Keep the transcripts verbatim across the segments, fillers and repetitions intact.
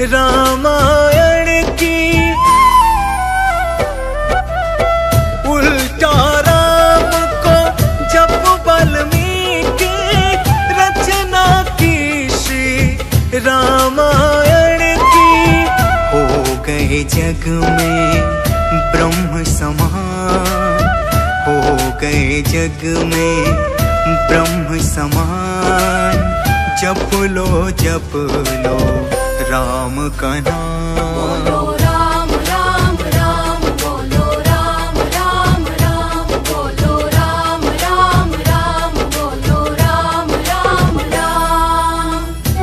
रामायण की उल्टा राम को जब वाल्मीकि रचना की श्री रामायण की। हो गए जग में ब्रह्म समान, हो गए जग में ब्रह्म समान। जप लो जप लो राम का नाम। बोलो राम राम राम, बोलो राम राम राम, बोलो राम राम राम, बोलो राम राम राम।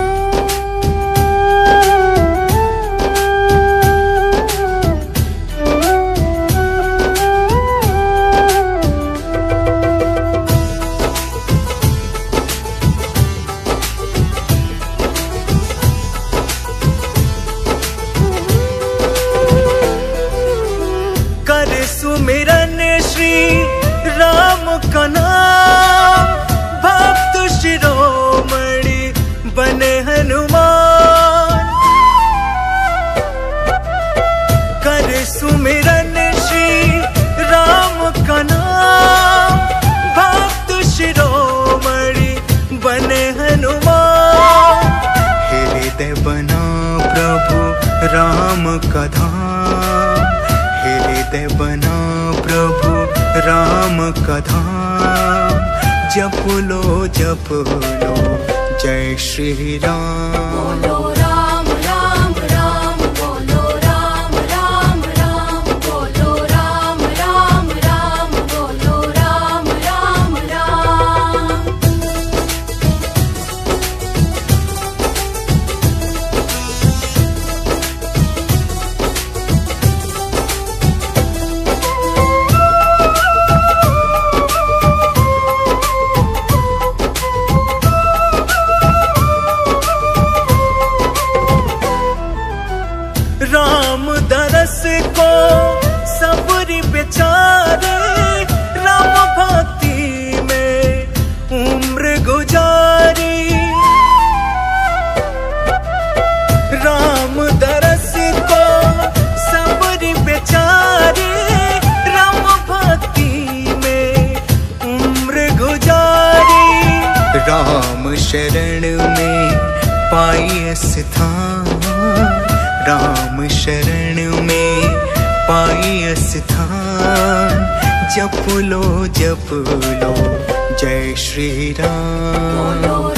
सुमिरन श्री राम का नाम, भक्त शिरोमणि बने हनुमान। कर सुमिरन श्री राम का नाम, भक्त शिरोमणि बने हनुमान। हृदय बना प्रभु राम का धाम, हृदय बना प्रभु राम का धाम। जप लो जप लो जय श्री राम। बोलो राम राम राम, बोलो राम राम राम, बोलो राम राम राम, बोलो राम राम राम। राम दरस को सबरी बेचारे, राम भक्ति में उम्र गुजारी। राम दरस को सबरी बेचारे, राम भक्ति में उम्र गुजारी। राम शरण में पाई स्थान, राम शरण में पाई स्थान। जप लो जप लो जय श्री राम।